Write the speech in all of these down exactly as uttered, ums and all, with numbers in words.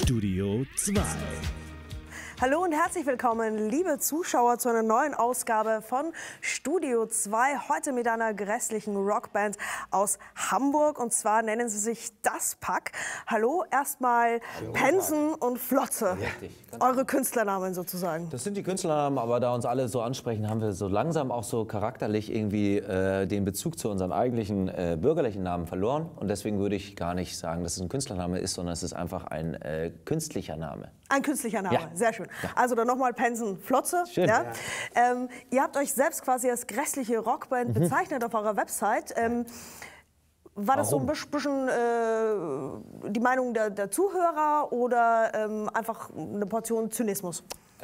Studio zwei. Hallo und herzlich willkommen, liebe Zuschauer, zu einer neuen Ausgabe von Studio zwei. Heute mit einer grässlichen Rockband aus Hamburg. Und zwar nennen sie sich Das Pack. Hallo, erstmal Pensen und Flotze. Richtig. Eure Künstlernamen sozusagen. Das sind die Künstlernamen, aber da uns alle so ansprechen, haben wir so langsam auch so charakterlich irgendwie äh, den Bezug zu unseren eigentlichen äh, bürgerlichen Namen verloren. Und deswegen würde ich gar nicht sagen, dass es ein Künstlername ist, sondern es ist einfach ein äh, künstlicher Name. Ein künstlicher Name, Ja. sehr schön. Ja. Also dann nochmal Pensen Flotze. Schön. Ja? Ja. Ähm, ihr habt euch selbst quasi als grässliche Rockband Mhm. bezeichnet auf eurer Website. Ähm, war das Warum? so ein bisschen äh, die Meinung der, der Zuhörer oder ähm, einfach eine Portion Zynismus?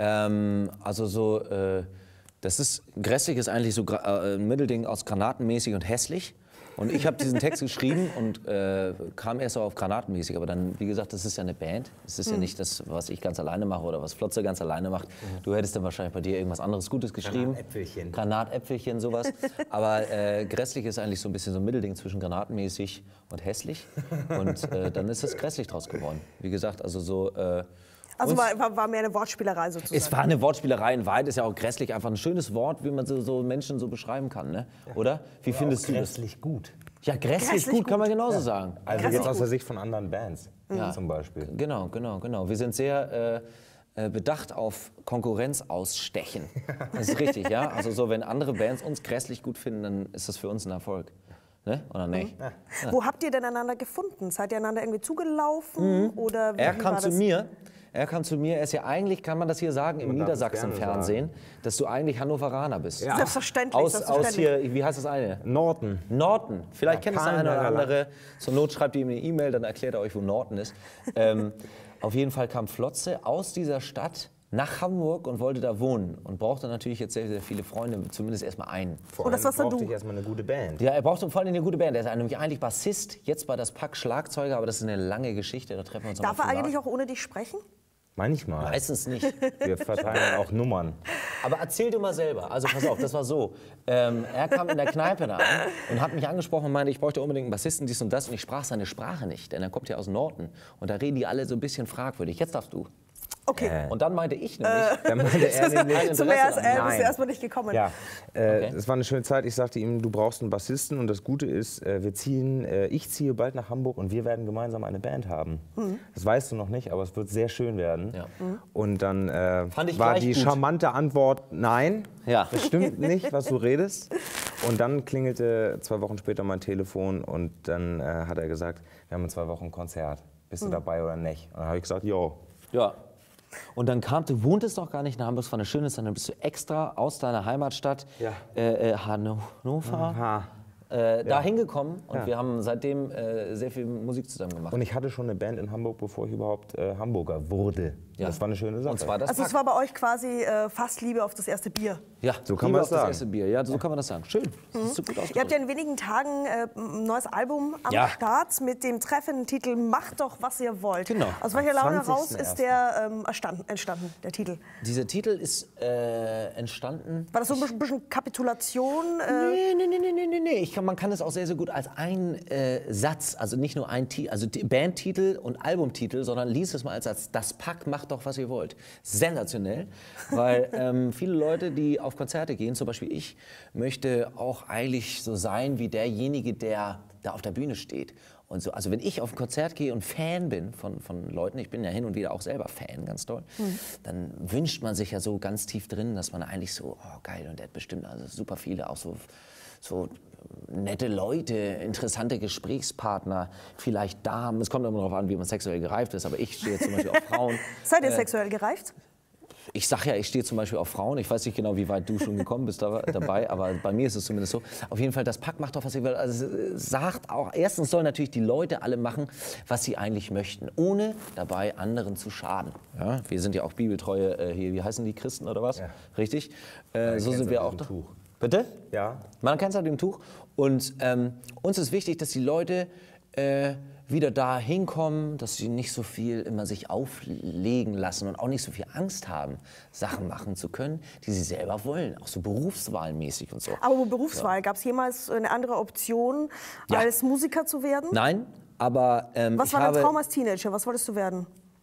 Ähm, also so, äh, das ist, grässlich ist eigentlich so gra- äh, ein Mittelding aus granatenmäßig und hässlich. Und ich habe diesen Text geschrieben und äh, kam erst so auf granatenmäßig. Aber dann, wie gesagt, das ist ja eine Band. Es ist ja nicht das, was ich ganz alleine mache oder was Flotze ganz alleine macht. Du hättest dann wahrscheinlich bei dir irgendwas anderes Gutes geschrieben. Granatäpfelchen. Granatäpfelchen, sowas. Aber äh, grässlich ist eigentlich so ein bisschen so ein Mittelding zwischen granatenmäßig und hässlich. Und äh, dann ist es grässlich draus geworden. Wie gesagt, also so... Äh, Also uns- war, war, war mehr eine Wortspielerei sozusagen. es war eine Wortspielerei in Wahrheit, ist ja auch grässlich, einfach ein schönes Wort, wie man so, so Menschen so beschreiben kann, ne? Oder? Wie findest du das? Grässlich gut. Ja, grässlich, Grässlich gut, kann man genauso sagen. Also Grässlich jetzt aus gut. der Sicht von anderen Bands Ja. zum Beispiel. Genau, genau, genau. Wir sind sehr äh, äh, bedacht auf Konkurrenz ausstechen. Das ist richtig, ja? Also so, wenn andere Bands uns grässlich gut finden, dann ist das für uns ein Erfolg. Ne? Oder nicht? Wo habt ihr denn einander gefunden? Seid ihr einander irgendwie zugelaufen? Oder wie, Er wie kam war zu das? mir. Er kam zu mir. Er ist ja eigentlich, kann man das hier sagen, im Man darf es Niedersachsen-Fernsehen, dass du eigentlich Hannoveraner bist. Ja. Selbstverständlich, Aus, selbstverständlich. aus hier, wie heißt das eine? Norton. Norton. Vielleicht Ja, kennt es der eine oder Kahlenberger andere. Zur Not schreibt ihr ihm eine E-Mail, dann erklärt er euch, wo Norton ist. ähm, auf jeden Fall kam Flotze aus dieser Stadt nach Hamburg und wollte da wohnen. Und brauchte natürlich jetzt sehr, sehr viele Freunde, zumindest erstmal einen. Vor Und das allem warst dann brauchte du? ich erstmal eine gute Band. Ja, er brauchte vor allem eine gute Band. Er ist nämlich eigentlich Bassist, jetzt bei Das Pack Schlagzeuger, aber das ist eine lange Geschichte, da treffen wir uns Darf noch er mal eigentlich privat. auch ohne dich sprechen? Manchmal. Meistens nicht. Wir verteilen auch Nummern. Aber erzähl dir mal selber. Also pass auf, das war so. Ähm, er kam in der Kneipe da an und hat mich angesprochen und meinte, ich bräuchte unbedingt einen Bassisten, dies und das. Und ich sprach seine Sprache nicht, denn er kommt ja aus Norton. Und da reden die alle so ein bisschen fragwürdig. Jetzt darfst du. Okay. Und dann meinte ich nämlich, Dann meinte er nämlich, Kein Zum Interesse erst, an- äh, bist Nein. du erstmal nicht gekommen. ja, äh, Okay. es war eine schöne Zeit. Ich sagte ihm, du brauchst einen Bassisten und das Gute ist, äh, wir ziehen, äh, ich ziehe bald nach Hamburg und wir werden gemeinsam eine Band haben. Das weißt du noch nicht, aber es wird sehr schön werden. Ja. Und dann äh, Fand ich war gleich die gut. charmante Antwort, nein, Ja. das stimmt nicht, was du redest. Und dann klingelte zwei Wochen später mein Telefon und dann äh, hat er gesagt, wir haben in zwei Wochen ein Konzert. Bist du dabei oder nicht? Und dann habe ich gesagt, jo. ja. Und dann kam, du wohntest doch gar nicht in Hamburg, es war eine schöne Zeit, dann bist du extra aus deiner Heimatstadt, Ja. äh, äh, Hannover, Aha. äh, da hingekommen. Und Ja. wir haben seitdem äh, sehr viel Musik zusammen gemacht. Und ich hatte schon eine Band in Hamburg, bevor ich überhaupt äh, Hamburger wurde. Ja. Das war eine schöne Sache. Und zwar das Also es Pack. war bei euch quasi äh, fast Liebe auf das erste Bier. Ja, So kann Liebe man auf das sagen. Das erste Bier. Ja, so kann man das sagen. Schön. Das ist so gut Ihr habt ausgedrückt. ja in wenigen Tagen äh, ein neues Album am Ja. Start mit dem treffenden Titel Macht doch, was ihr wollt. Genau. Aus welcher Laune heraus zwanzigsten ist der ähm, erstanden, entstanden, der Titel? Dieser Titel ist äh, entstanden. War das so ein bisschen, bisschen Kapitulation? Äh, Nee, nee, nee, nee, nee, nee, nee. Ich kann, man kann es auch sehr, sehr gut als ein äh, Satz, also nicht nur ein Titel, also die Bandtitel und Albumtitel, sondern lies es mal als Satz. Das Pack macht doch, was ihr wollt. Sensationell, weil ähm, viele Leute, die auf Konzerte gehen, zum Beispiel ich, möchte auch eigentlich so sein wie derjenige, der da auf der Bühne steht. Und so, also wenn ich auf ein Konzert gehe und Fan bin von, von Leuten, ich bin ja hin und wieder auch selber Fan, ganz toll, dann wünscht man sich ja so ganz tief drin, dass man eigentlich so, oh geil, und der hat bestimmt also super viele, auch so, so nette Leute, interessante Gesprächspartner, vielleicht Damen, es kommt immer darauf an, wie man sexuell gereift ist, aber ich stehe zum Beispiel auf Frauen. seid ihr sexuell gereift? Ich sag ja, ich stehe zum Beispiel auf Frauen. Ich weiß nicht genau, wie weit du schon gekommen bist da, dabei, aber bei mir ist es zumindest so. Auf jeden Fall, das Pack macht doch, was ihr will. Also es sagt auch, erstens sollen natürlich die Leute alle machen, was sie eigentlich möchten, ohne dabei anderen zu schaden. Ja, wir sind ja auch bibeltreue, äh, hier, wie heißen die, Christen oder was? Ja. Richtig? Äh, so kenn's sind wir auf auch dem da. Tuch. Bitte? Ja. Man kennt es auf dem Tuch. Und ähm, uns ist wichtig, dass die Leute äh, wieder da hinkommen, dass sie nicht so viel immer sich auflegen lassen und auch nicht so viel Angst haben, Sachen machen zu können, die sie selber wollen, auch so berufswahlmäßig und so. Aber wo Berufswahl, gab es jemals eine andere Option, Ja. als Musiker zu werden? Nein, aber ähm, Was ich war dein habe... Traum als Teenager? Was wolltest du werden?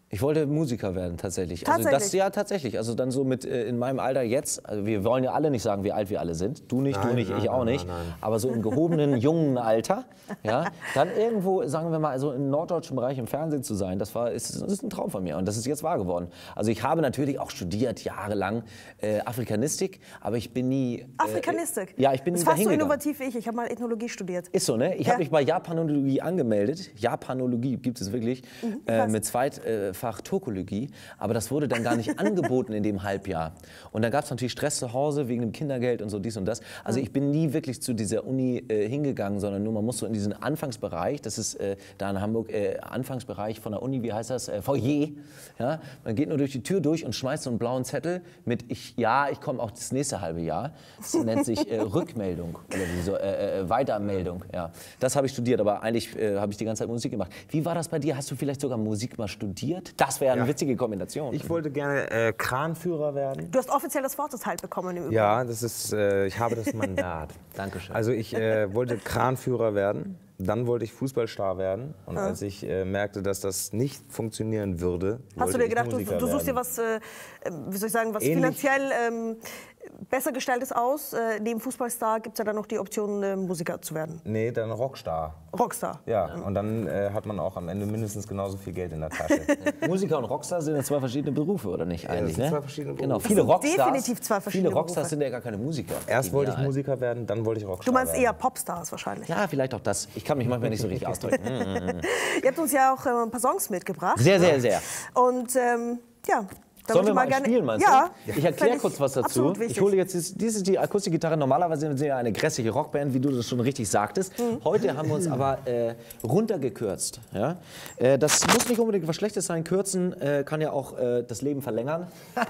Ich wollte Musiker werden, tatsächlich. tatsächlich. Also das, ja, tatsächlich. Also dann so mit äh, in meinem Alter jetzt, also wir wollen ja alle nicht sagen, wie alt wir alle sind. Du nicht, nein, du nicht, nein, ich auch nein, nicht. Nein, nein. Aber so im gehobenen, jungen Alter, ja, dann irgendwo, sagen wir mal, also im norddeutschen Bereich im Fernsehen zu sein, das, war, ist, das ist ein Traum von mir und das ist jetzt wahr geworden. Also ich habe natürlich auch studiert, jahrelang, äh, Afrikanistik, aber ich bin nie... Äh, Afrikanistik? Ja, ich bin nie dahin gegangen. Das ist fast so innovativ wie ich. Ich habe mal Ethnologie studiert. Ist so, ne? Ich ja. habe mich bei Japanologie angemeldet. Japanologie gibt es wirklich. Mhm, äh, mit Zweit... Äh, Fach Turkologie, aber das wurde dann gar nicht angeboten in dem Halbjahr. Und dann gab es natürlich Stress zu Hause wegen dem Kindergeld und so dies und das. Also ich bin nie wirklich zu dieser Uni äh, hingegangen, sondern nur man muss so in diesen Anfangsbereich, das ist äh, da in Hamburg, äh, Anfangsbereich von der Uni, wie heißt das, äh, Foyer. Ja? Man geht nur durch die Tür durch und schmeißt so einen blauen Zettel mit, ich, ja, ich komme auch das nächste halbe Jahr. Das nennt sich äh, Rückmeldung oder wie so, äh, äh, Weitermeldung. Ja. Das habe ich studiert, aber eigentlich äh, habe ich die ganze Zeit Musik gemacht. Wie war das bei dir? Hast du vielleicht sogar Musik mal studiert? Das wäre eine ja. witzige Kombination. Ich wollte gerne äh, Kranführer werden. Du hast offiziell das Wort halt bekommen im Übrigen. Ja, das ist, äh, ich habe das Mandat. Dankeschön. Also ich äh, wollte Kranführer werden, dann wollte ich Fußballstar werden. Und ja. als ich äh, merkte, dass das nicht funktionieren würde, hast du dir gedacht, du, du suchst dir was, äh, wie soll ich sagen, was Ähnlich. finanziell ähm, besser gestelltes aus? Äh, neben Fußballstar gibt es ja dann noch die Option, äh, Musiker zu werden. Nee, dann Rockstar. Rockstar? Ja, und dann äh, hat man auch am Ende mindestens genauso viel Geld in der Tasche. Musiker und Rockstar sind ja zwei verschiedene Berufe, oder nicht? Eigentlich, ja, das sind ne? zwei verschiedene Berufe. Genau, viele Rockstars, definitiv zwei verschiedene viele Rockstars Berufe. sind ja gar keine Musiker. Erst wollte ich Musiker werden, dann wollte ich Rockstar werden. Du meinst werden. eher Popstars wahrscheinlich? Ja, vielleicht auch das. Ich kann mich manchmal nicht so richtig ausdrücken. Ihr habt uns ja auch äh, ein paar Songs mitgebracht. Sehr, sehr, sehr. Und ähm, ja... Sollen wir mal gerne spielen, meinst du? Ja. Ich erkläre kurz was dazu. Ich hole jetzt, dies, dies ist die Akustikgitarre. Normalerweise sind wir ja eine grässliche Rockband, wie du das schon richtig sagtest. Mhm. Heute haben wir uns aber äh, runtergekürzt. Ja? Äh, das muss nicht unbedingt was Schlechtes sein. Kürzen äh, kann ja auch äh, das Leben verlängern.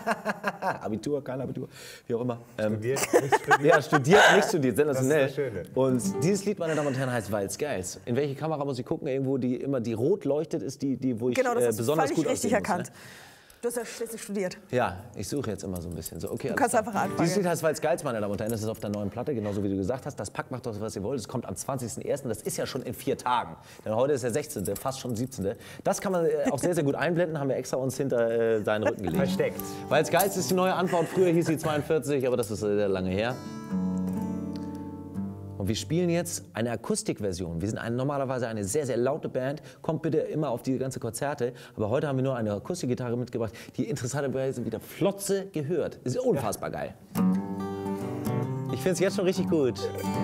Abitur, kein Abitur, wie auch immer. Ähm, studiert, nicht studiert. Ja, studiert, nicht studiert, sensationell. Das ist das Schöne. Und dieses Lied, meine Damen und Herren, heißt Weil's Geils. In welche Kamera muss ich gucken? Irgendwo, die immer die rot leuchtet, ist die, die wo ich genau, das äh, hast besonders du gut richtig aussehen muss, erkannt. Ne? Du hast ja schließlich studiert. Ja, ich suche jetzt immer so ein bisschen. So, okay, du kannst einfach anfangen. Dieses Lied heißt Weil's Geils, meine Damen und Herren. Das ist auf der neuen Platte, genauso wie du gesagt hast. Das Pack macht doch, was ihr wollt. Es kommt am zwanzigsten ersten Das ist ja schon in vier Tagen. Denn heute ist der sechzehnte fast schon siebzehnte Das kann man äh, auch sehr, sehr gut einblenden. Haben wir extra uns hinter äh, seinen Rücken gelegt. Versteckt. Weil's Geils ist die neue Antwort. Früher hieß sie zweiundvierzig, aber das ist äh, sehr lange her. Und wir spielen jetzt eine Akustikversion. Wir sind eine, normalerweise eine sehr, sehr laute Band. Kommt bitte immer auf die ganzen Konzerte. Aber heute haben wir nur eine Akustikgitarre mitgebracht, die interessanterweise wieder flotze gehört. Ist unfassbar geil. Ich finde es jetzt schon richtig gut.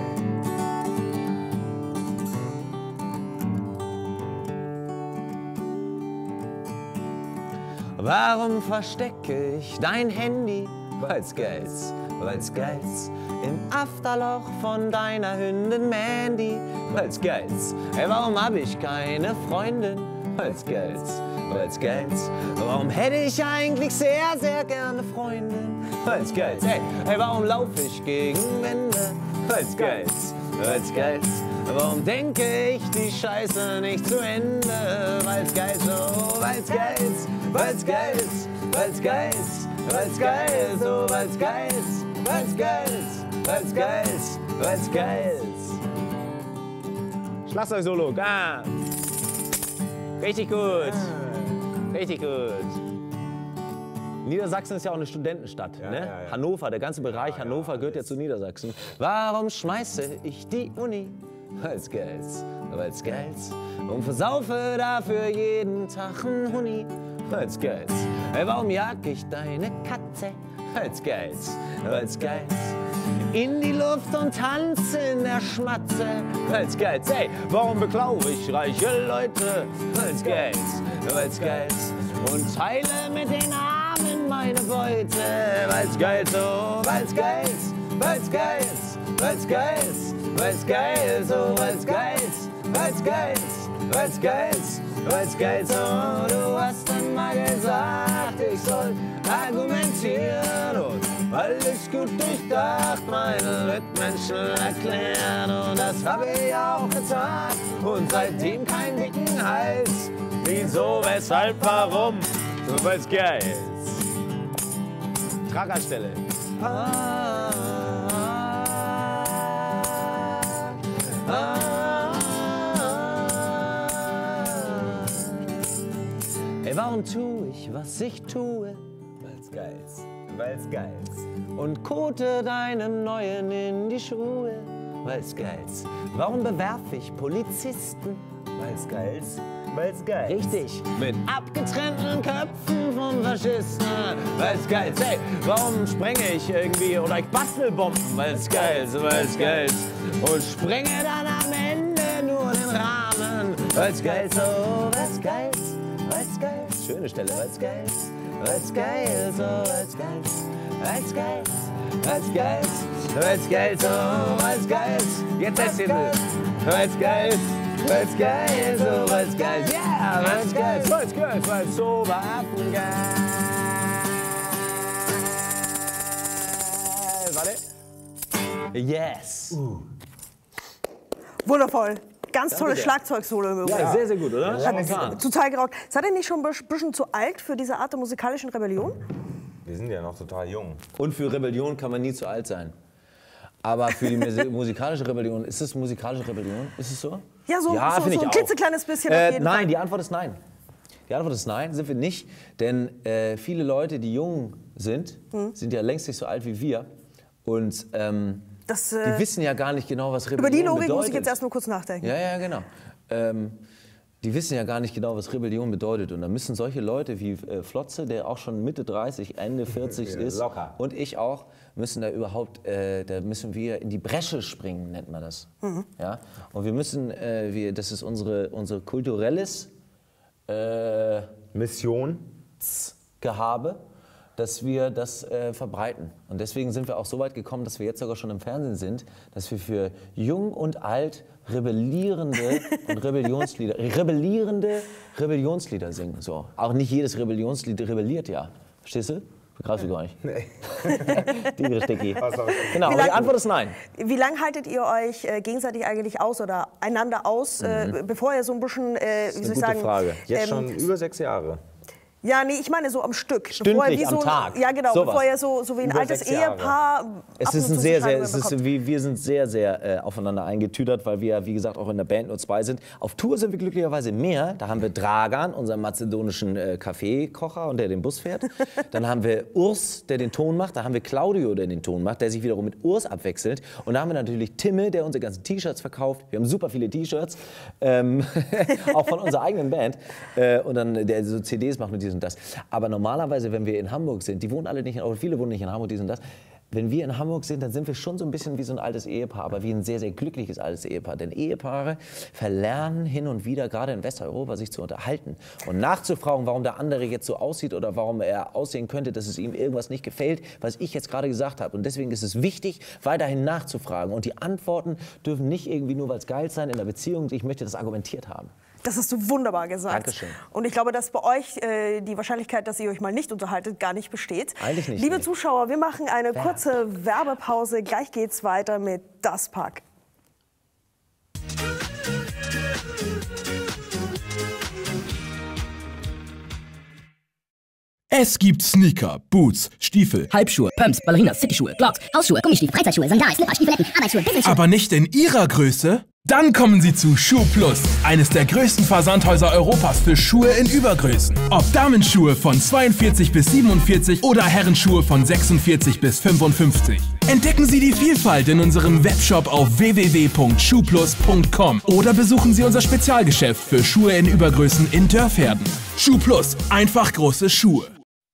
Warum verstecke ich dein Handy? Weil's geil's, weil's geil's. Im Afterloch von deiner Hündin Mandy. Weil's geil's. Ey, warum hab ich keine Freundin? Weil's geil's, weil's geil's. Warum hätte ich eigentlich sehr, sehr gerne Freundin? Weil's geil's. Ey, ey, warum lauf ich gegen Wände? Weil's geil's, weil's geil's. Warum denke ich die Scheiße nicht zu Ende? Weil's geil's, oh, weil's geil's, weil's geil's, weil's geil's, weil's geil's, oh, weil's geil's, weil's geil's, weil's geil's, weil's geil's. Schlagzeug-Solo, ah. Richtig gut, richtig gut. Niedersachsen ist ja auch eine Studentenstadt. Ja, ne? ja, ja. Hannover, der ganze Bereich ja, Hannover ja, gehört ja zu Niedersachsen. Warum schmeiße ich die Uni? Weil's geil's, weil's geil's. Und versaufe dafür jeden Tag ein Huni. Weil's geil's. Hey, warum jag ich deine Katze? Weil's geil's, weil's geil's. In die Luft und tanze in der Schmatze. Weil's geil's. Hey, warum beklau ich reiche Leute? Weil's geil's, weil's geil's. Und teile mit den Armen meine Beute. Weil's geil's, oh, weil's geil's, weil's geil's, weil's geil's, weil's geil's, oh, weil's geil's, weil's geil's, weil's geil's, weil's geil's, oh, du hast einmal gesagt, ich soll argumentieren und alles gut durchdacht meinen Mitmenschen erklären. Und das habe ich auch getan und seitdem kein dicken Hals. Wieso, weshalb, warum? So weil's geil's. Tragerstelle. Ah, ah, ah. Ey, Ey, warum tue ich, was ich tue? Weil's geil ist. Weil's geil ist. Und kote deinem Neuen in die Schuhe, weil's geil ist. Warum bewerfe ich Polizisten? Weil's geil ist. Weil's geil ist. Richtig, mit abgetrennten Köpfen von Faschisten, weil's geil ist. Hey, warum sprenge ich irgendwie oder ich bastel Bomben, weil's geil ist, weil's geil ist. Und sprenge dann am Ende nur den Rahmen, weil's geil ist, oh, weil's geil ist, weil's geil ist. Schöne Stelle, weil's geil ist, weil's geil ist, oh, weil's geil ist, weil's geil ist, weil's geil ist, weil's geil ist, oh, weil's geil ist. Jetzt der Titel, weil's geil ist. Weil's geil, so weil's geil, ja, yeah, weil's geil, weil's geil, weil's so waffen geil. Warte. Yes. Uh. Wundervoll. Ganz tolles Schlagzeugsolo im Übrigen. Ja, sehr, sehr gut, oder? Hat total gerockt. Seid ihr nicht schon ein bisschen zu alt für diese Art der musikalischen Rebellion? Wir sind ja noch total jung. Und für Rebellion kann man nie zu alt sein. Aber für die musikalische Rebellion, ist es musikalische Rebellion? Ist es so? Ja, so, ja, so, so ein klitzekleines bisschen äh, auf jeden Nein, Fall. die Antwort ist nein. Die Antwort ist nein, sind wir nicht. Denn äh, viele Leute, die jung sind, hm. sind ja längst nicht so alt wie wir. Und ähm, das, äh, die wissen ja gar nicht genau, was Rebellion bedeutet. Über die Logik muss ich jetzt erst mal kurz nachdenken. Ja, ja, genau. Ähm, die wissen ja gar nicht genau, was Rebellion bedeutet. Und da müssen solche Leute wie äh, Flotze, der auch schon Mitte dreißig, Ende vierzig ist, locker. Und ich auch, müssen da überhaupt, äh, da müssen wir in die Bresche springen, nennt man das. Mhm. Ja? Und wir müssen, äh, wir, das ist unsere, unsere kulturelles äh, Mission, Gehabe, dass wir das äh, verbreiten. Und deswegen sind wir auch so weit gekommen, dass wir jetzt sogar schon im Fernsehen sind, dass wir für jung und alt rebellierende und Rebellionslieder, rebellierende Rebellionslieder singen. So. Auch nicht jedes Rebellionslied rebelliert ja. Verstehst du? Begreifst du gar nicht? Nee. Die Stecki. Genau, aber die Antwort ist nein. Wie lange haltet ihr euch äh, gegenseitig eigentlich aus oder einander aus, mhm. äh, bevor ihr so ein bisschen, äh, wie soll ich sagen... Frage. Jetzt ähm, schon über sechs Jahre. Ja, nee, ich meine so am Stück. Stündlich, bevor ihr wie so, am Tag. Ja, genau, Sowas. bevor ihr so, so wie ein Über altes sechs Jahre. Ehepaar... Es ist ein sehr, sehr, es ist, wir, wir sind sehr, sehr äh, aufeinander eingetüdert, weil wir, wie gesagt, auch in der Band nur zwei sind. Auf Tour sind wir glücklicherweise mehr. Da haben wir Dragan, unseren mazedonischen äh, Kaffeekocher, und der den Bus fährt. Dann haben wir Urs, der den Ton macht. Da haben wir Claudio, der den Ton macht, der sich wiederum mit Urs abwechselt. Und da haben wir natürlich Timme, der unsere ganzen T-Shirts verkauft. Wir haben super viele T-Shirts, ähm, auch von unserer eigenen Band. Äh, und dann der so C Ds macht mit dies und das. Aber normalerweise, wenn wir in Hamburg sind, die wohnen alle nicht, oder viele wohnen nicht in Hamburg, dies und das. Wenn wir in Hamburg sind, dann sind wir schon so ein bisschen wie so ein altes Ehepaar, aber wie ein sehr, sehr glückliches altes Ehepaar. Denn Ehepaare verlernen hin und wieder, gerade in Westeuropa, sich zu unterhalten und nachzufragen, warum der andere jetzt so aussieht oder warum er aussehen könnte, dass es ihm irgendwas nicht gefällt, was ich jetzt gerade gesagt habe. Und deswegen ist es wichtig, weiterhin nachzufragen. Und die Antworten dürfen nicht irgendwie nur, weil es geil sein in der Beziehung, ich möchte das argumentiert haben. Das hast du wunderbar gesagt. Dankeschön. Und ich glaube, dass bei euch äh, die Wahrscheinlichkeit, dass ihr euch mal nicht unterhaltet, gar nicht besteht. Eigentlich nicht. Liebe nee. Zuschauer, wir machen eine kurze Werbepause. Gleich geht's weiter mit Das Pack. Es gibt Sneaker, Boots, Stiefel, Halbschuhe, Pumps, Ballerinas, Cityschuhe, Clogs, Hausschuhe, Gummistiefel, Freizeitschuhe, Sandalen, Slipper, Stiefeletten, Arbeitsschuhe, Businessschuhe. aber nicht in Ihrer Größe? Dann kommen Sie zu Schuh Plus, eines der größten Versandhäuser Europas für Schuhe in Übergrößen. Ob Damenschuhe von zweiundvierzig bis siebenundvierzig oder Herrenschuhe von sechsundvierzig bis fünfundfünfzig. Entdecken Sie die Vielfalt in unserem Webshop auf w w w punkt schuhplus punkt com oder besuchen Sie unser Spezialgeschäft für Schuhe in Übergrößen in Dörferden. Schuh Plus, einfach große Schuhe.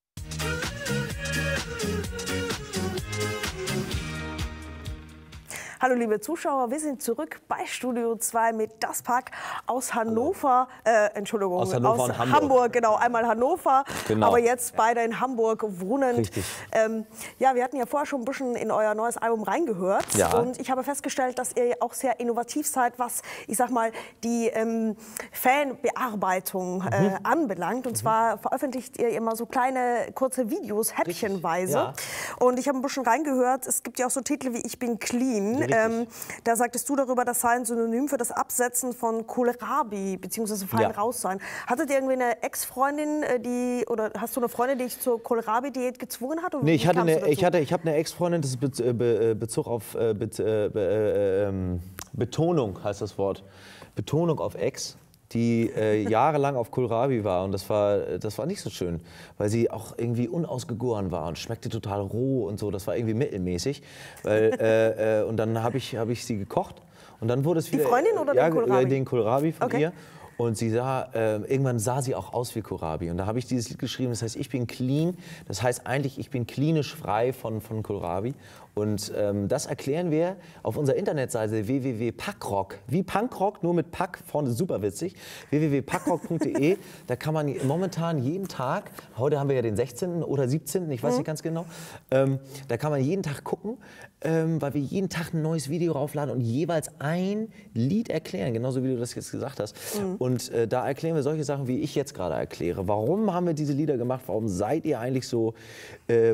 Hallo liebe Zuschauer, wir sind zurück bei Studio zwei mit Das Pack aus Hannover, äh, Entschuldigung, aus, Hannover aus und Hamburg. Hamburg, genau, einmal Hannover, genau. aber jetzt beide in Hamburg wohnend. Richtig. Ähm, ja, wir hatten ja vorher schon ein bisschen in euer neues Album reingehört ja. und ich habe festgestellt, dass ihr auch sehr innovativ seid, was, ich sag mal, die ähm, Fanbearbeitung äh, mhm. anbelangt. Und mhm. zwar veröffentlicht ihr immer so kleine, kurze Videos, häppchenweise. Ja. Und ich habe ein bisschen reingehört, es gibt ja auch so Titel wie Ich bin clean. Ähm, da sagtest du darüber, das sei ein Synonym für das Absetzen von Kohlrabi, beziehungsweise fein ja. raus sein. Hattet ihr irgendwie eine Ex-Freundin, die, oder hast du eine Freundin, die dich zur Kohlrabi-Diät gezwungen hat? Oder nee, ich hatte eine, ich hatte, ich habe eine Ex-Freundin, das ist Be Be Bezug auf Be Be Be Betonung heißt das Wort. Betonung auf Ex. die äh, jahrelang auf Kohlrabi war und das war, das war nicht so schön, weil sie auch irgendwie unausgegoren war und schmeckte total roh und so, das war irgendwie mittelmäßig. Weil, äh, äh, und dann habe ich, hab ich sie gekocht und dann wurde es wieder... Die Freundin oder ja, den Kohlrabi? den Kohlrabi von Okay. ihr. Und sie sah, äh, irgendwann sah sie auch aus wie Kohlrabi. Und da habe ich dieses Lied geschrieben, das heißt, ich bin clean. Das heißt eigentlich, ich bin klinisch frei von, von Kohlrabi. Und ähm, das erklären wir auf unserer Internetseite w w w punkt packrock, wie Punkrock, nur mit Pack, vorne super witzig, w w w punkt packrock punkt de. Da kann man momentan jeden Tag, heute haben wir ja den sechzehnten oder siebzehnten, ich weiß nicht ganz genau, ähm, da kann man jeden Tag gucken, ähm, weil wir jeden Tag ein neues Video raufladen und jeweils ein Lied erklären, genauso wie du das jetzt gesagt hast. Mhm. Und äh, da erklären wir solche Sachen, wie ich jetzt gerade erkläre. Warum haben wir diese Lieder gemacht? Warum seid ihr eigentlich so äh,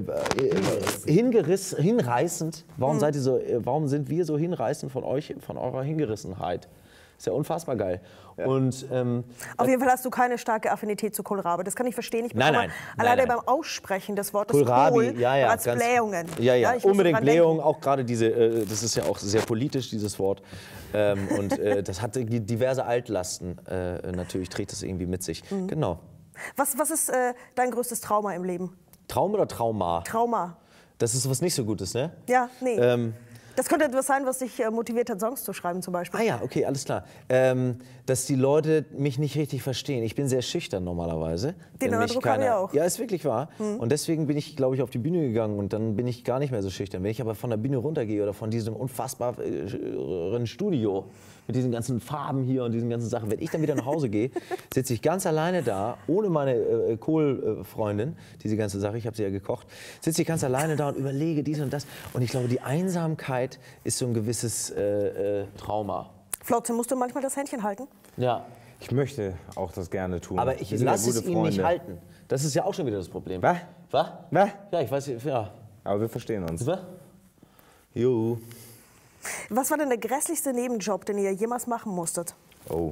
hingerissen, hinreißend? Warum, mhm. seid ihr so, warum sind wir so hinreißend von euch, von eurer Hingerissenheit? Ist ja unfassbar geil. Ja. Und, ähm, auf jeden Fall hast du keine starke Affinität zu Kohlrabi. Das kann ich verstehen. Ich nein, nein, alleine nein, nein. beim Aussprechen des Wortes Kohlrabi, Kohl ja, ja, als ganz, Blähungen. Ja, ja, ja unbedingt Blähungen. Auch gerade diese, äh, das ist ja auch sehr politisch, dieses Wort. Ähm, und äh, das hat diverse Altlasten. Äh, natürlich trägt das irgendwie mit sich. Mhm. Genau. Was, was ist äh, dein größtes Trauma im Leben? Traum oder Trauma? Trauma. Das ist was nicht so Gutes, ne? Ja, nee. Ähm, Das könnte etwas sein, was dich äh, motiviert hat, Songs zu schreiben zum Beispiel. Ah ja, okay, alles klar. Ähm, dass die Leute mich nicht richtig verstehen. Ich bin sehr schüchtern normalerweise. Den Eindruck habe ich auch. Ja, ist wirklich wahr. Hm. Und deswegen bin ich, glaube ich, auf die Bühne gegangen und dann bin ich gar nicht mehr so schüchtern. Wenn ich aber von der Bühne runtergehe oder von diesem unfassbaren Studio mit diesen ganzen Farben hier und diesen ganzen Sachen, wenn ich dann wieder nach Hause gehe, sitze ich ganz alleine da, ohne meine äh, Kohlfreundin, diese ganze Sache, ich habe sie ja gekocht, sitze ich ganz alleine da und überlege dies und das. Und ich glaube, die Einsamkeit ist so ein gewisses äh, äh, Trauma. Flotze, musst du manchmal das Händchen halten? Ja. Ich möchte auch das gerne tun. Aber ich lasse es ihm nicht halten. Das ist ja auch schon wieder das Problem. Was? Was? Was? Ja, ich weiß, ja. Aber wir verstehen uns. Was? Jo. Was war denn der grässlichste Nebenjob, den ihr jemals machen musstet? Oh.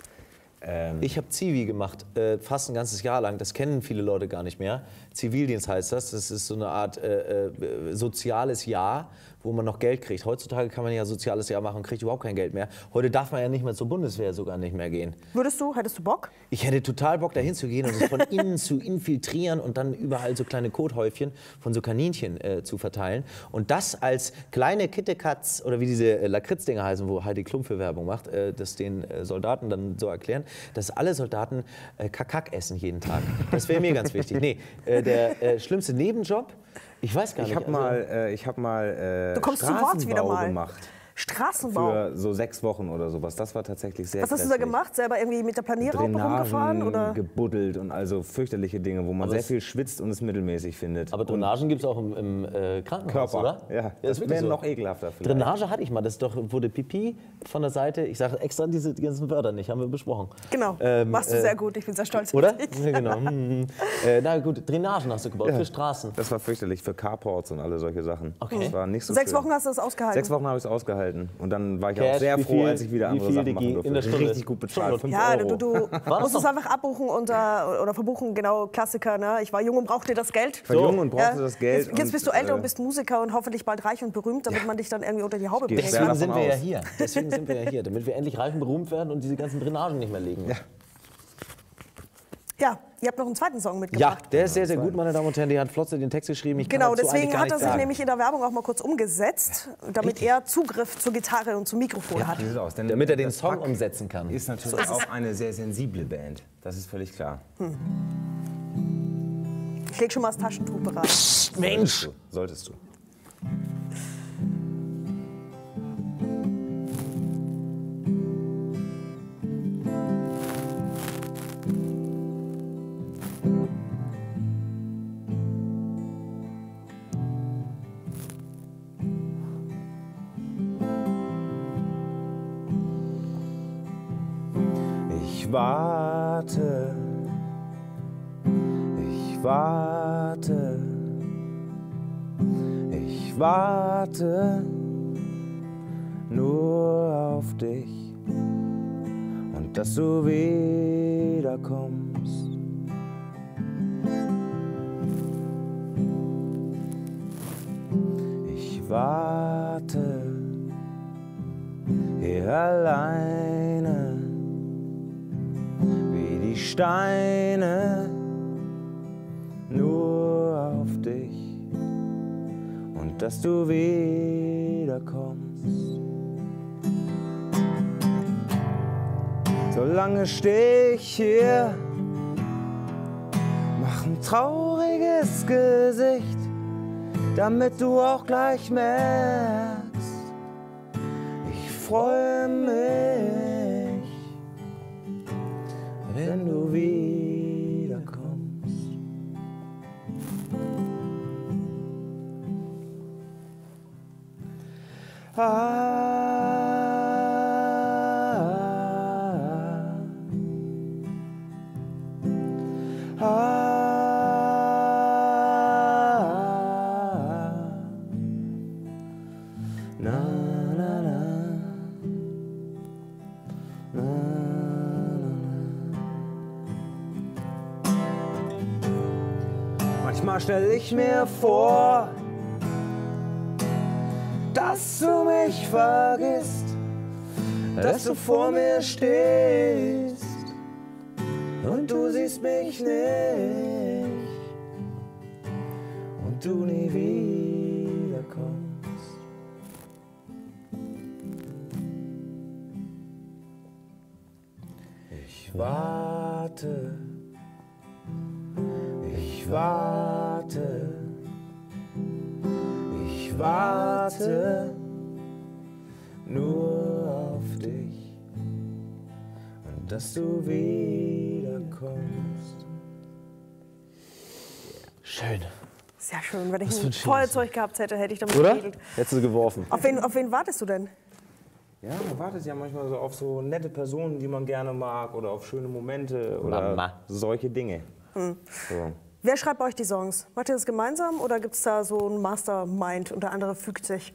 Ähm. Ich habe Zivi gemacht, äh, fast ein ganzes Jahr lang. Das kennen viele Leute gar nicht mehr. Zivildienst heißt das. Das ist so eine Art äh, äh, soziales Jahr, wo man noch Geld kriegt. Heutzutage kann man ja soziales Jahr machen und kriegt überhaupt kein Geld mehr. Heute darf man ja nicht mehr zur Bundeswehr sogar nicht mehr gehen. Würdest du, hättest du Bock? Ich hätte total Bock, dahin zu gehen und es von innen zu infiltrieren und dann überall so kleine Kothäufchen von so Kaninchen äh, zu verteilen. Und das als kleine Kittekatz, oder wie diese äh, Lakritzdinger heißen, wo Heidi Klum für Werbung macht, äh, das den äh, Soldaten dann so erklären, dass alle Soldaten äh, Kakak essen jeden Tag. Das wäre mir ganz wichtig. Nee, äh, der äh, schlimmste Nebenjob, ich weiß gar ich nicht. Hab also, mal, äh, ich habe mal äh, du kommst zu Wort wieder mal. gemacht. Straßenbau? Für so sechs Wochen oder sowas. Das war tatsächlich sehr Was hast du da gemacht? Selber irgendwie mit der Planierraupe rumgefahren? Oder? Gebuddelt und also fürchterliche Dinge, wo man aber sehr viel schwitzt und es mittelmäßig findet. Aber Drainagen gibt es auch im, im äh, Krankenhaus, Körper, oder? ja. Ja, das das wäre so. noch ekelhafter vielleicht. Drainage hatte ich mal, das ist doch, wurde Pipi von der Seite, ich sage extra diese die ganzen Wörter nicht, haben wir besprochen. Genau, ähm, machst du äh, sehr gut, ich bin sehr stolz auf oder? dich. Ja, genau. äh, na gut, Drainagen hast du gebaut, Ja. für Straßen. Das war fürchterlich, für Carports und alle solche Sachen. Okay. Das war nicht so Sechs schön. Wochen hast du das ausgehalten? Sechs Wochen habe ich es ausgehalten. Und dann war ich Cash, auch sehr wie froh, viel- als ich wieder wie andere viel Sachen die machen durfte. in der Stunde? Richtig gut bezahlt, fünf Ja, Euro. du, du musst es einfach abbuchen unter, oder verbuchen, genau, Klassiker. Ne? Ich war jung und brauchte das Geld. Ich war jung und brauchte Ja. das Geld. Jetzt, jetzt und, bist du älter äh, und bist Musiker und hoffentlich bald reich und berühmt, damit man dich dann irgendwie unter die Haube Geht bringen schwer kann. Deswegen davon sind wir ja aus. hier. Deswegen sind wir ja hier, damit wir endlich reich und berühmt werden und diese ganzen Drainagen nicht mehr legen. Ja. Ja, ihr habt noch einen zweiten Song Ja, mitgebracht. der ist sehr, sehr gut, meine Damen und Herren. Die hat Flotze den Text geschrieben. Ich kann Genau, dazu eigentlich deswegen gar hat er nichts sich sagen. nämlich in der Werbung auch mal kurz umgesetzt, damit er Zugriff zur Gitarre und zum Mikrofon hat. Wie sieht es aus? Denn Damit er den das Song Pack umsetzen kann. ist natürlich auch eine sehr sensible Band. Das ist völlig klar. Ich leg schon mal das Taschentuch bereit. Mensch! So, solltest du. Ich warte, ich warte, ich warte nur auf dich und dass du wiederkommst. Ich warte hier alleine die Steine nur auf dich und dass du wiederkommst. Solange steh ich hier, mach ein trauriges Gesicht, damit du auch gleich merkst, ich freue mich, wenn du wiederkommst. Ah, manchmal stell ich mir vor, dass du mich vergisst, dass du vor mir stehst und du siehst mich nicht und du nie wiederkommst. Ich warte, ich warte, ich warte nur auf dich und dass du wiederkommst. Schön. Sehr schön. Wenn ich für ein ein Feuerzeug gehabt hätte, hätte ich damit Oder? geregelt. Hättest du geworfen. Auf wen, auf wen wartest du denn? Ja, man wartet ja manchmal so auf so nette Personen, die man gerne mag oder auf schöne Momente oder Mama. solche Dinge. Hm. So. Wer schreibt bei euch die Songs? Macht ihr das gemeinsam oder gibt es da so ein Mastermind und der andere fügt sich?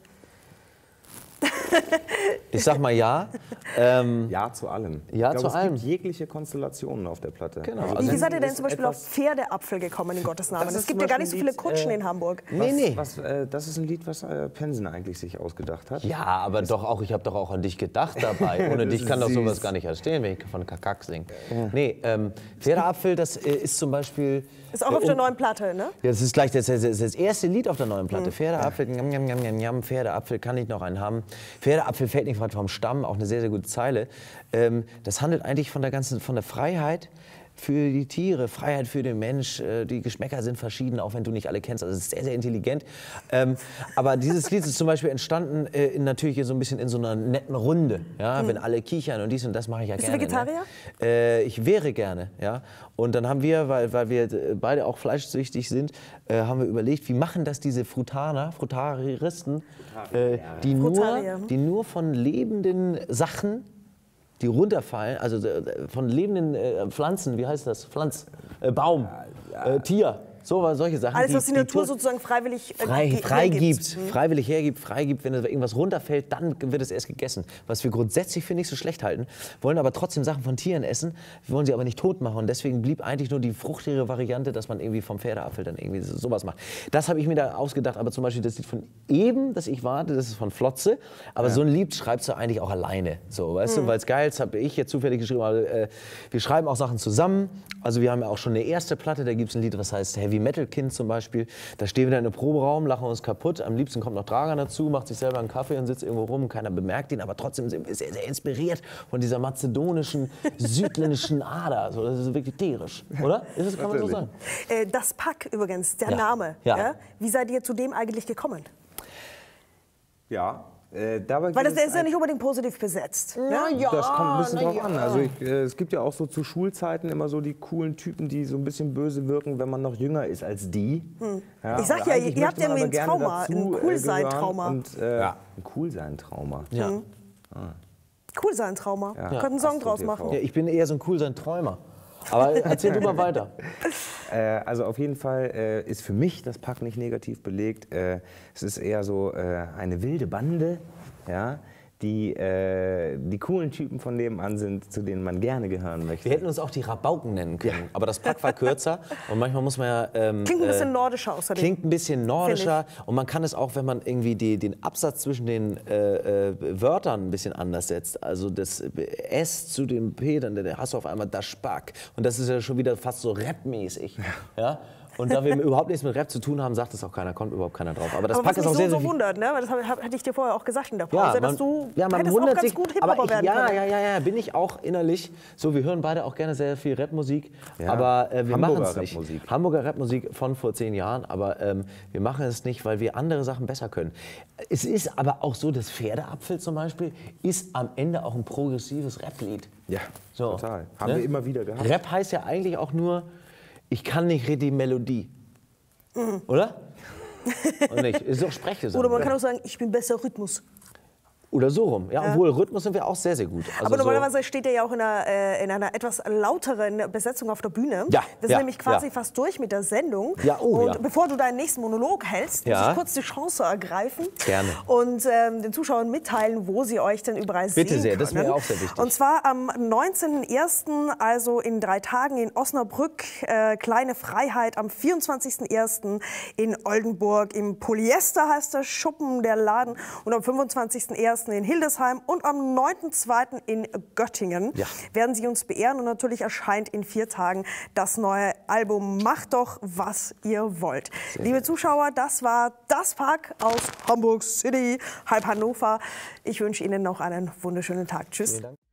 Ich sag mal ja. Ähm, Ja zu allem. Ja ich glaub, zu es allem. gibt jegliche Konstellationen auf der Platte. Genau. Also Wie wenn seid ihr denn es zum Beispiel auf etwas- Pferdeapfel gekommen, in Gottes Namen? Das Es ist gibt zum ja gar nicht so Beispiel viele ein Lied, Kutschen äh, in Hamburg. nee, nee. Was, äh, das ist ein Lied, was äh, Pensen eigentlich sich ausgedacht hat. Ja, aber doch auch, ich habe doch auch an dich gedacht dabei. Ohne dich kann doch süß. sowas gar nicht entstehen, wenn ich von Kakak singe. Nee, ähm, Pferdeapfel, das äh, ist zum Beispiel... Ist auch äh, auf der um- neuen Platte, ne? Ja, das ist gleich das, das, das erste Lied auf der neuen Platte. Pferdeapfel, njam, njam, njam, njam, njam, Pferdeapfel, kann ich noch einen haben. Pferdeapfel fällt nicht weit vom Stamm, auch eine sehr, sehr gute Zeile. Ähm, das handelt eigentlich von der ganzen, von der Freiheit für die Tiere, Freiheit für den Mensch. Äh, die Geschmäcker sind verschieden, auch wenn du nicht alle kennst. Also es ist sehr, sehr intelligent. Ähm, aber dieses Lied ist zum Beispiel entstanden äh, in, natürlich so ein bisschen in so einer netten Runde. Ja? Wenn alle kichern und dies und das mache ich ja Bist du gerne. Vegetarier? Ne? Äh, ich wäre gerne, ja. Und dann haben wir, weil, weil wir beide auch fleischsüchtig sind, äh, haben wir überlegt, wie machen das diese Frutaner, Frutarieristen, äh, die, nur, Frutarier. die nur von lebenden Sachen, die runterfallen, also äh, von lebenden äh, Pflanzen, wie heißt das? Pflanz, äh, Baum, äh, Tier, so, solche Sachen. Alles, was die, Natur Tod- sozusagen freiwillig äh, frei, ge- freigibt, hergibt. Mhm. freiwillig hergibt, freigibt, wenn irgendwas runterfällt, dann wird es erst gegessen. Was wir grundsätzlich für nicht so schlecht halten, wollen aber trotzdem Sachen von Tieren essen, wir wollen sie aber nicht tot machen und deswegen blieb eigentlich nur die fruchtigere Variante, dass man irgendwie vom Pferdeapfel dann irgendwie so- sowas macht. Das habe ich mir da ausgedacht, aber zum Beispiel das Lied von eben, das ich warte, das ist von Flotze, aber so ein Lied schreibst du eigentlich auch alleine, so, weißt du, weil es geil ist, habe ich jetzt zufällig geschrieben, aber, äh, wir schreiben auch Sachen zusammen, also wir haben ja auch schon eine erste Platte, da gibt es ein Lied, was heißt Heavy Metal Kind zum Beispiel. Da stehen wir dann im Proberaum, lachen uns kaputt. Am liebsten kommt noch Dragan dazu, macht sich selber einen Kaffee und sitzt irgendwo rum. Keiner bemerkt ihn, aber trotzdem sind wir sehr, sehr inspiriert von dieser mazedonischen, südländischen Ader. So, das ist wirklich tierisch, oder? Ist das, kann man so sagen? Äh, das Pack übrigens, der Ja. Name. Ja. Wie seid ihr zu dem eigentlich gekommen? Ja. Äh, dabei Weil geht das es der ist ja ein- nicht unbedingt positiv besetzt. Ne? Das kommt ein bisschen drauf an. Also ich, äh, es gibt ja auch so zu Schulzeiten immer so die coolen Typen, die so ein bisschen böse wirken, wenn man noch jünger ist als die. Ja, Ich sag oder ja, eigentlich ihr habt möchte man irgendwie ein aber gerne Trauma, dazu, ein äh, Coolsein-Trauma. gehören Und, äh, Ein Coolsein-Trauma. Ja. Cool sein Trauma. Ja. Könnt einen Song Astro draus T V. machen. Ja, ich bin eher so ein cool sein Träumer. Aber erzähl du mal weiter. Äh, also auf jeden Fall äh, ist für mich das Pack nicht negativ belegt. Äh, es ist eher so äh, eine wilde Bande, ja, die, äh, die coolen Typen von nebenan sind, zu denen man gerne gehören möchte. Wir hätten uns auch die Rabauken nennen können, ja. aber das Pack war kürzer und manchmal muss man ja... Ähm, klingt ein bisschen äh, nordischer außerdem. Klingt ein bisschen nordischer und man kann es auch, wenn man irgendwie die, den Absatz zwischen den äh, äh, Wörtern ein bisschen anders setzt, also das S zu dem P, dann hast du auf einmal das Spack und das ist ja schon wieder fast so rapmäßig. Ja. Ja? Und da wir überhaupt nichts mit Rap zu tun haben, sagt es auch keiner, kommt überhaupt keiner drauf. Aber das aber Pack was ist auch mich sehr, so, sehr so wundert, ne? Weil das hab, hatte ich dir vorher auch gesagt in der Pause, ja, man, dass du ja, man hättest auch wundert ganz sich, gut aber Hip-Hopper ich, werden ja, können. ja, ja, ja, bin ich auch innerlich. So, wir hören beide auch gerne sehr viel Rapmusik, Ja, aber äh, wir machen Hamburger es nicht. Rapmusik. Hamburger Rapmusik von vor zehn Jahren, aber ähm, wir machen es nicht, weil wir andere Sachen besser können. Es ist aber auch so, das Pferdeapfel zum Beispiel ist am Ende auch ein progressives Rap-Lied. Ja, so, total. Haben ne? wir immer wieder gehabt. Rap heißt ja eigentlich auch nur, ich kann nicht die Melodie. Mhm. Oder? Und nicht. Ist doch Sprechgesang. Oder man kann auch sagen, ich bin besser Rhythmus. Oder so rum. Ja, obwohl Rhythmus sind wir auch sehr, sehr gut. Also aber normalerweise so steht er ja auch in einer, äh, in einer etwas lauteren Besetzung auf der Bühne. Ja, Wir sind ja, nämlich quasi ja. fast durch mit der Sendung. Ja, oh, und ja. bevor du deinen nächsten Monolog hältst, Ja. muss ich kurz die Chance ergreifen. Gerne. Und ähm, den Zuschauern mitteilen, wo sie euch denn überall Bitte sehen sehr, können. das ist mir auch sehr wichtig. Und zwar am neunzehnten ersten, also in drei Tagen in Osnabrück, äh, Kleine Freiheit, am vierundzwanzigsten ersten in Oldenburg, im Polyester heißt der Schuppen, der Laden, und am fünfundzwanzigsten ersten in Hildesheim und am neunten zweiten in Göttingen Ja. werden sie uns beehren. Und natürlich erscheint in vier Tagen das neue Album Macht doch, was ihr wollt. Liebe Zuschauer, das war das Pack aus Hamburg City, halb Hannover. Ich wünsche Ihnen noch einen wunderschönen Tag. Tschüss.